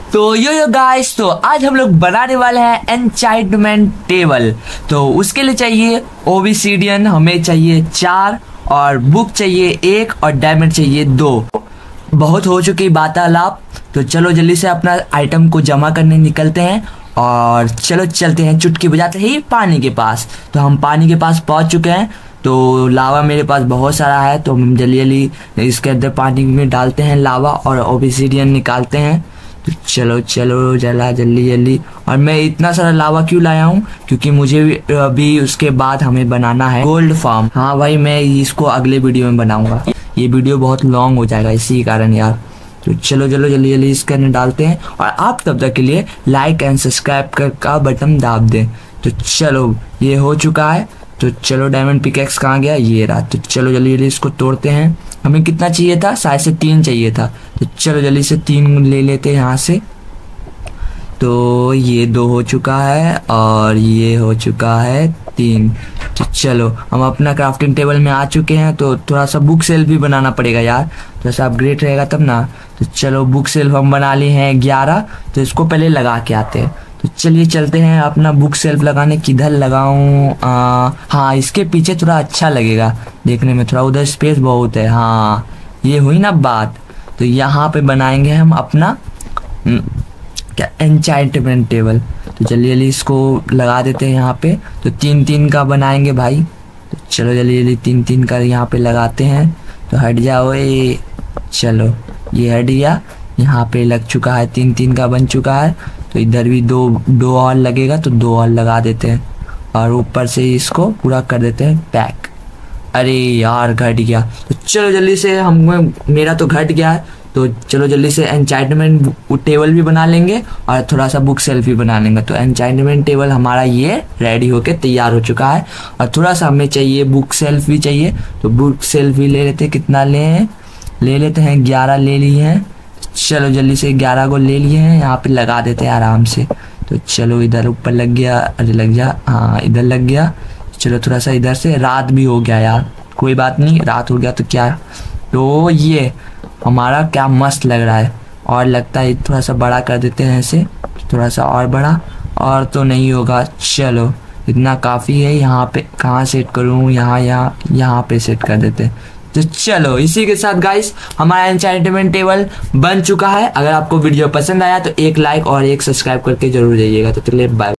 तो yo guys, तो आज हम लोग बनाने वाले हैं एन्चांटमेंट टेबल। तो उसके लिए चाहिए ओबसिडियन, हमें चाहिए 4 और बुक चाहिए 1 और डायमंड चाहिए 2। बहुत हो चुकी वार्तालाप, तो चलो जल्दी से अपना आइटम को जमा करने निकलते हैं और चलो चलते हैं चुटकी बजाते ही पानी के पास। तो हम पानी के पास पहुंच चुके हैं। तो लावा मेरे पास बहुत सारा है, तो हम जल्दी जल्दी इसके अंदर पानी में डालते हैं लावा और ओबसिडियन निकालते हैं। तो चलो चलो जला जल्दी जल्दी। और मैं इतना सारा लावा क्यों लाया हूँ, क्योंकि मुझे अभी उसके बाद हमें बनाना है गोल्ड फार्म। हाँ भाई, मैं इसको अगले वीडियो में बनाऊंगा, ये वीडियो बहुत लॉन्ग हो जाएगा इसी कारण यार। तो चलो चलो जल्दी जल्दी इसके अंदर डालते हैं और आप तब तक के लिए लाइक एंड सब्सक्राइब का बटन दाब दें। तो चलो ये हो चुका है। तो चलो डायमंड पिकेक्स कहाँ गया, ये रहा। तो चलो जल्दी जल्दी इसको तोड़ते हैं। हमें कितना चाहिए था, शायद से 3 चाहिए था। तो चलो जल्दी से 3 ले लेते हैं यहाँ से। तो ये 2 हो चुका है और ये हो चुका है 3। तो चलो हम अपना क्राफ्टिंग टेबल में आ चुके हैं। तो थोड़ा सा बुक सेल्फ भी बनाना पड़ेगा यार, थोड़ा सा अपग्रेड रहेगा तब ना। तो चलो बुक सेल्फ हम बना लिए हैं 11। तो इसको पहले लगा के आते हैं। तो चलिए चलते हैं अपना बुक सेल्फ लगाने। किधर लगाऊं? हाँ, इसके पीछे थोड़ा अच्छा लगेगा देखने में, थोड़ा उधर स्पेस बहुत है। हाँ, ये हुई ना बात। तो यहाँ पे बनाएंगे हम अपना क्या एन्चांटमेंट टेबल। तो जल्दी जल्दी इसको लगा देते हैं यहाँ पे। तो 3-3 का बनाएंगे भाई। तो चलो जल्दी जल्दी 3-3 का यहाँ पे लगाते हैं। तो हट जाओ ये, चलो ये हट गया। यहाँ पे लग चुका है, 3-3 का बन चुका है। तो इधर भी 2 और लगेगा, तो 2 और लगा देते हैं और ऊपर से इसको पूरा कर देते हैं पैक। अरे यार घट गया। तो चलो जल्दी से मेरा तो घट गया है। तो चलो जल्दी से एन्चांटमेंट टेबल भी बना लेंगे और थोड़ा सा बुक सेल्फ भी बना लेंगे। तो एन्चांटमेंट टेबल हमारा ये रेडी होके तैयार हो चुका है। और थोड़ा सा हमें चाहिए बुक सेल्फ भी चाहिए। तो बुक सेल्फ भी ले लेते हैं। कितना ले लेते हैं 11 ले लिए हैं। चलो जल्दी से 11 को ले लिए हैं, यहाँ पे लगा देते हैं आराम से। तो चलो इधर ऊपर लग गया, अरे लग जा, हाँ इधर लग गया। चलो थोड़ा सा इधर से, रात भी हो गया यार, कोई बात नहीं, रात हो गया तो क्या। तो ये हमारा क्या मस्त लग रहा है। और लगता है थोड़ा सा बड़ा कर देते हैं ऐसे, थोड़ा सा और बड़ा, और तो नहीं होगा। चलो इतना काफ़ी है। यहाँ पे कहाँ सेट करूँ, यहाँ पे सेट कर देते हैं। तो चलो इसी के साथ गाइस हमारा एन्चांटमेंट टेबल बन चुका है। अगर आपको वीडियो पसंद आया तो एक लाइक और एक सब्सक्राइब करके जरूर जाइएगा। तो चलिए बाय।